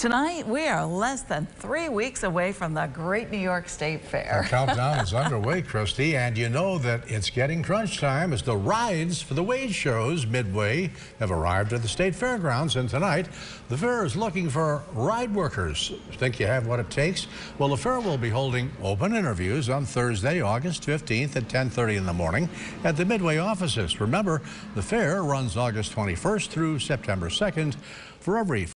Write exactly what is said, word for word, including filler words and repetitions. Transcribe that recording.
Tonight, we are less than three weeks away from the Great New York State Fair. The countdown is underway, Christy, and you know that it's getting crunch time as the rides for the wage shows Midway have arrived at the State Fairgrounds, and tonight the fair is looking for ride workers. Think you have what it takes? Well, the fair will be holding open interviews on Thursday, August fifteenth at ten thirty in the morning at the Midway offices. Remember, the fair runs August twenty-first through September second. For every